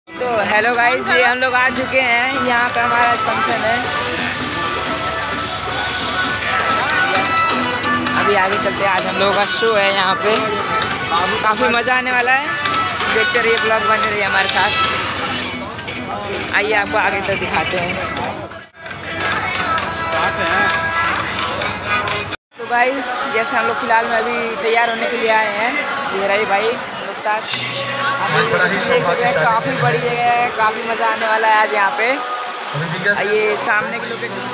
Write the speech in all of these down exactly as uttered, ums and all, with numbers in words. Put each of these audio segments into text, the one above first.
तो hello guys, ये हम लोग आ चुके हैं यहाँ पे, हमारा फंक्शन है। अभी आगे चलते हैं, आज हम लोगों का शो है यहाँ पे, काफ़ी मज़ा आने वाला है। देखते रहिए, ब्लॉग बने रहिए हमारे साथ। आइए आपको आगे तक दिखाते हैं। तो गाइस, जैसे हम लोग फिलहाल में अभी तैयार होने के लिए आए हैं, ये रही भाई लोग साथ। देख सकते हैं, काफ़ी बड़ी जगह है, काफ़ी मज़ा आने वाला है आज यहाँ पे। ये सामने की लोकेशन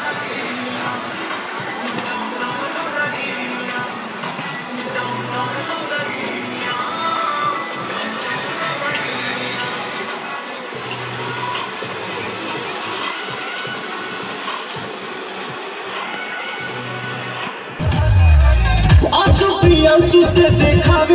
अंशु से देखावे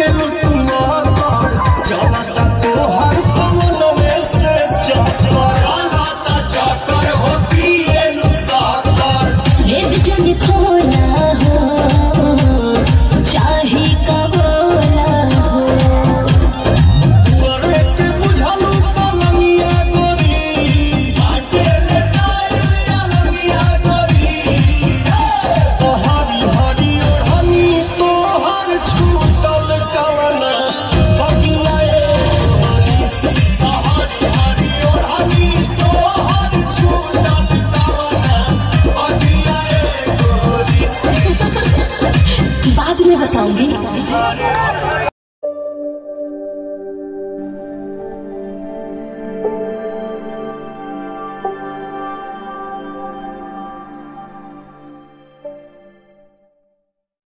बाद में बताऊंगी।